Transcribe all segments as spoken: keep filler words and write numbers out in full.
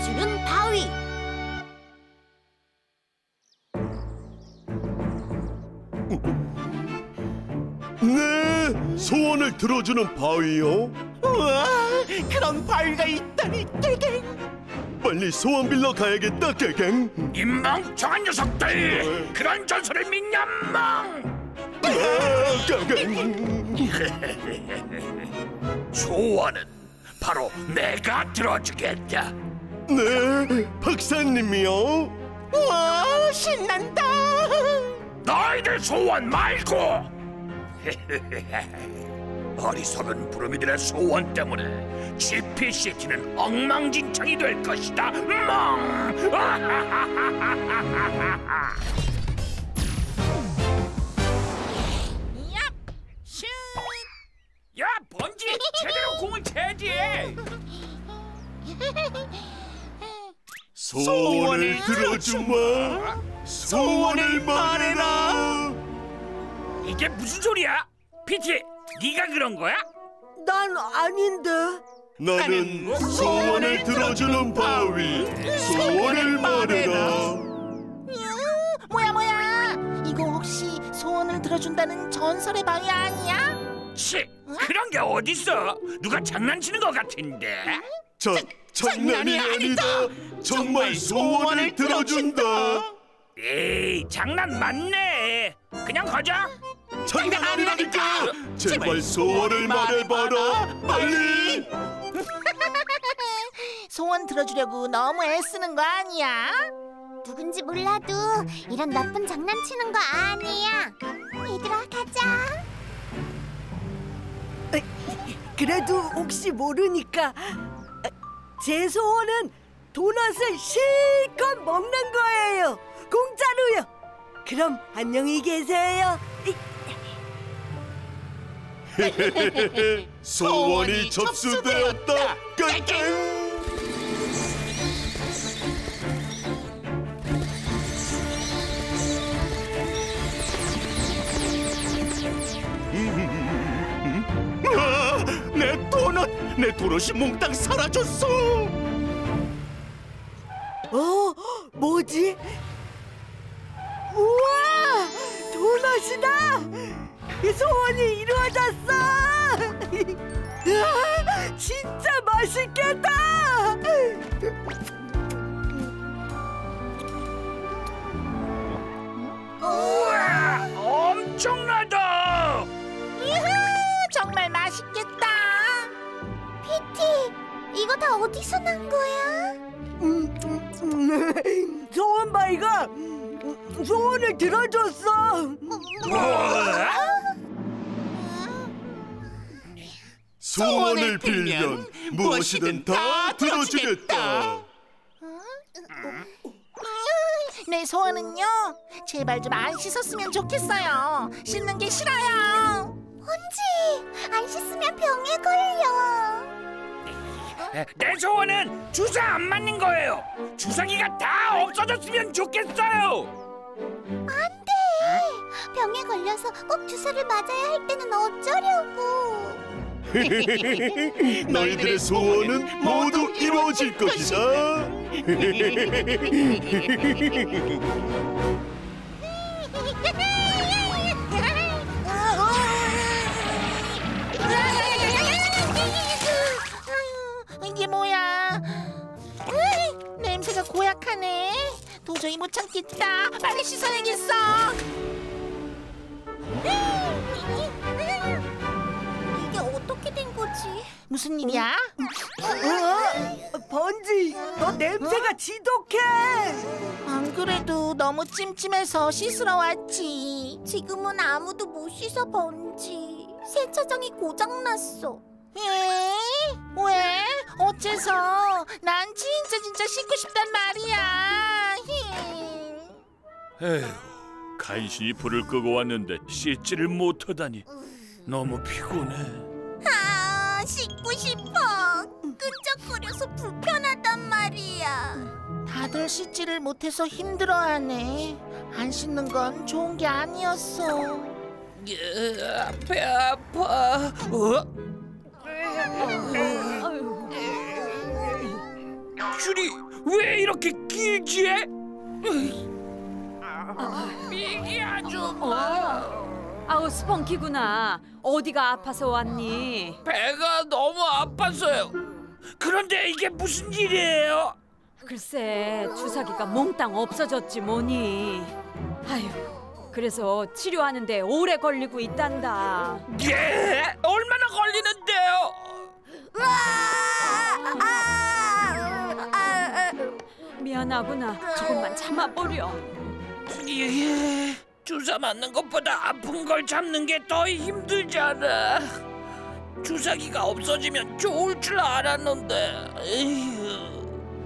들어주는 바위. 네, 소원을 들어주는 바위요. 우와, 그런 바위가 있다니. 깨갱. 빨리 소원 빌러 가야겠다, 깨갱. 이 멍청한 녀석들! 그런 전설을 믿냐, 멍! 아, 깨갱. 소원은 바로 내가 들어주겠다. 네, 박사님이요. 우와, 신난다. 너희들 소원 말고! 어리석은 부르미들의 소원 때문에 지피시티는 엉망진창이 될 것이다. 멍! 야, 번지! 제대로 공을 채지! 소원을 들어주마. 소원을 말해라. 이게 무슨 소리야? 피티, 네가 그런 거야? 난 아닌데. 나는 소원을 들어주는 바위. 소원을 말해라. 뭐야 뭐야, 이거 혹시 소원을 들어준다는 전설의 바위 아니야? 치, 그런 게 어딨어? 누가 장난치는 것 같은데? 자, 장난이 아니다. 정말 소원을 들어준다. 에이, 장난 맞네. 그냥 가자. 장난 아니라니까. 제발 소원을 말해봐라. 빨리. 소원 들어주려고 너무 애쓰는 거 아니야? 누군지 몰라도 이런 나쁜 장난치는 거 아니야. 얘들아, 가자. 그래도 혹시 모르니까 제 소원은 도넛을 실컷 먹는 거예요. 공짜로요. 그럼 안녕히 계세요. 소원이 접수되었다. 깡깡. 아, 내 도넛, 내 도넛이 몽땅 사라졌어. 어? 뭐지? 우와! 도넛이다! 소원이 이루어졌어! 으아, 진짜 맛있겠다! 우와, 엄청나다. 이후, 정말 맛있겠다. 피티, 이거 다 어디서 난 거야? 음, 음, 소원바위가 소원을 들어줬어. 소원을 빌면 무엇이든 다 들어주겠다. 내 소원은요, 제발 좀 안 씻었으면 좋겠어요. 씻는 게 싫어요. 헌지, 안 씻으면 병에 걸려. 내 소원은 주사 안 맞는 거예요. 주사기가 다 없어졌으면 좋겠어요. 안 돼. 병에 걸려서 꼭 주사를 맞아야 할 때는 어쩌려고. 너희들의 소원은 모두 이루어질 것이다. 이게 뭐야? 으이, 냄새가 고약하네. 도저히 못 참겠다. 빨리 씻어내겠어. 이게 어떻게 된 거지? 무슨 일이야? 어? 번지, 너 냄새가 지독해. 안 그래도 너무 찜찜해서 씻으러 왔지. 지금은 아무도 못 씻어, 번지. 세차장이 고장났어. 에? 왜? 어째서? 난 진짜 진짜 씻고 싶단 말이야. 에휴, 간신히 불을 끄고 왔는데 씻지를 못하다니 너무 피곤해. 아, 씻고 싶어. 끈적거려서 불편하단 말이야. 다들 씻지를 못해서 힘들어하네. 안 씻는 건 좋은 게 아니었어. 배 아파. 어? 슈리, 왜 이렇게 길지? 이게 아줌마. 아우 스펀키구나. 어디가 아파서 왔니? 배가 너무 아팠어요. 그런데 이게 무슨 일이에요? 글쎄 주사기가 몽땅 없어졌지 뭐니. 아휴 그래서 치료하는데 오래 걸리고 있단다. 예? 얼마나 걸리는데요? 미안하구나. 조금만 참아보려. 예, 주사 맞는 것보다 아픈 걸 참는 게 더 힘들잖아. 주사기가 없어지면 좋을 줄 알았는데. 에휴.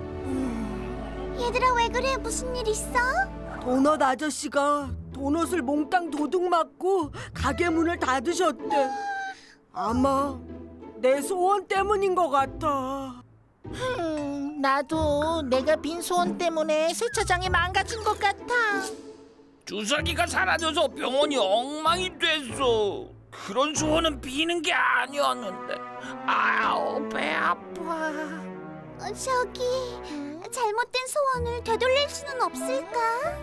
얘들아 왜 그래? 무슨 일 있어? 도넛 아저씨가 도넛을 몽땅 도둑 맞고 가게 문을 닫으셨대. 아마 내 소원 때문인 것 같아. 음, 나도 내가 빈 소원 때문에 세차장이 망가진 것 같아. 주사기가 사라져서 병원이 엉망이 됐어. 그런 소원은 비는 게 아니었는데. 아우 배 아파. 어, 저기 잘못된 소원을 되돌릴 수는 없을까?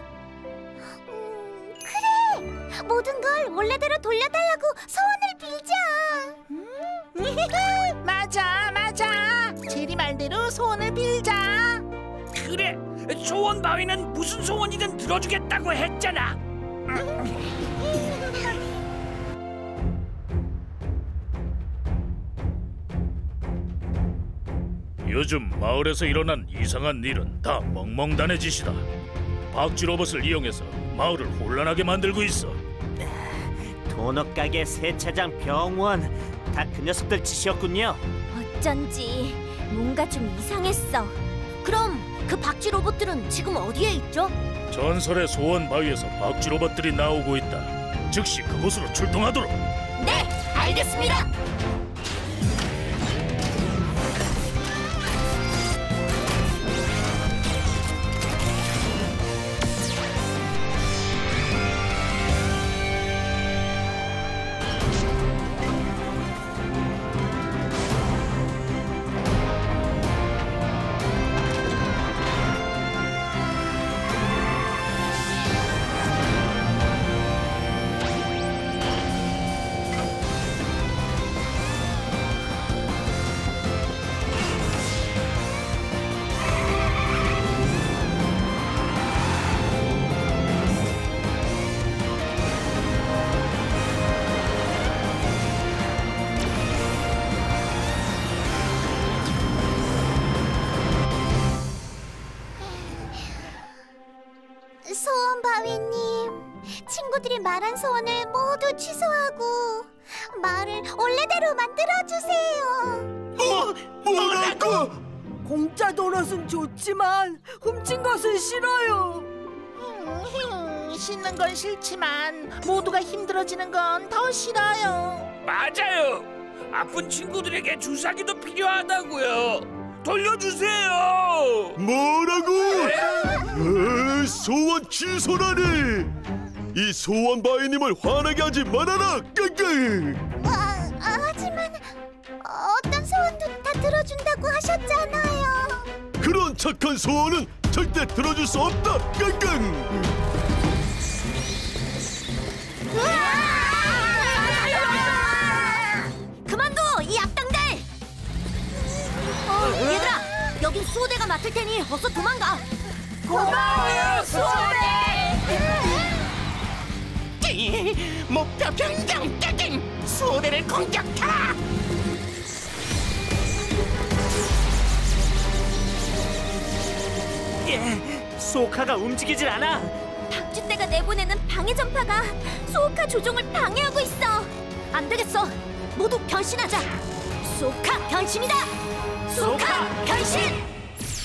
음, 그래! 모든 걸 원래대로 돌려달라고 소원을 빌자. 맞아 맞아. 제리 말대로 소원을 빌자. 그래, 소원 바위는 무슨 소원이든 들어주겠다고 했잖아. 요즘 마을에서 일어난 이상한 일은 다 멍멍단의 짓이다. 박쥐 로봇을 이용해서 마을을 혼란하게 만들고 있어. 도넛 가게, 세차장, 병원 다 그 녀석들 짓이었군요. 어쩐지 뭔가 좀 이상했어. 그럼 그 박쥐 로봇들은 지금 어디에 있죠? 전설의 소원 바위에서 박쥐 로봇들이 나오고 있다. 즉시 그곳으로 출동하도록. 네, 알겠습니다. 소원바위님, 친구들이 말한 소원을 모두 취소하고 마을을 원래대로 만들어주세요. 뭐? 뭐라고? 공짜 도넛은 좋지만 훔친 것은 싫어요. 음, 씻는 건 싫지만 모두가 힘들어지는 건 더 싫어요. 맞아요. 아픈 친구들에게 주사기도 필요하다고요. 돌려주세요. 뭐라고? 에, 소원 취소라니! 이 소원 바위님을 화나게 하지 말아라! 끙끙! 아, 하지만 어떤 소원도 다 들어준다고 하셨잖아요. 그런 착한 소원은 절대 들어줄 수 없다! 끙끙! 그만둬, 이 악당들! 어, 얘들아, 여긴 수호대가 맡을 테니 어서 도망가. 고마워요, 수호대! 목표 변경 깨갱! 수호대를 공격하라! 예, 소카가 움직이질 않아. 박쥐떼가 내보내는 방해 전파가 소카 조종을 방해하고 있어. 안 되겠어. 모두 변신하자. 소카 변신이다. 소카 변신!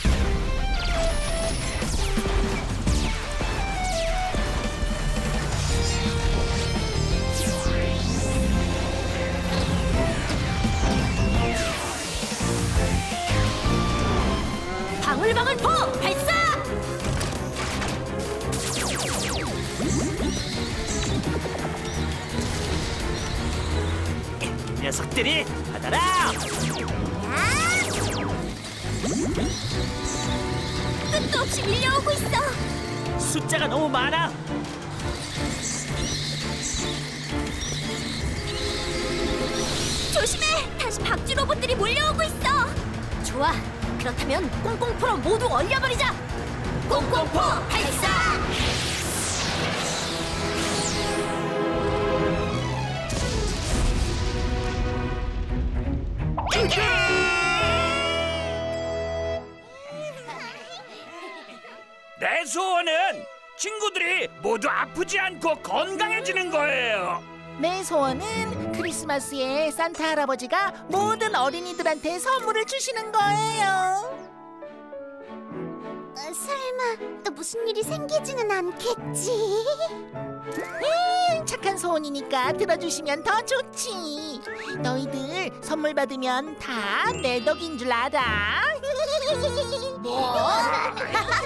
방울방울포 발사! 이 녀석들이 받아라. 끝도 없이 밀려오고 있어. 숫자가 너무 많아. 조심해! 다시 박쥐 로봇들이 몰려오고 있어. 좋아. 그렇다면 꽁꽁포로 모두 얼려버리자. 꽁꽁포 발사! 내 소원은 친구들이 모두 아프지 않고 건강해지는 거예요. 내 소원은 크리스마스에 산타 할아버지가 모든 어린이들한테 선물을 주시는 거예요. 어, 설마 또 무슨 일이 생기지는 않겠지? 음, 착한 소원이니까 들어주시면 더 좋지. 너희들 선물 받으면 다 내 덕인 줄 알아. 뭐?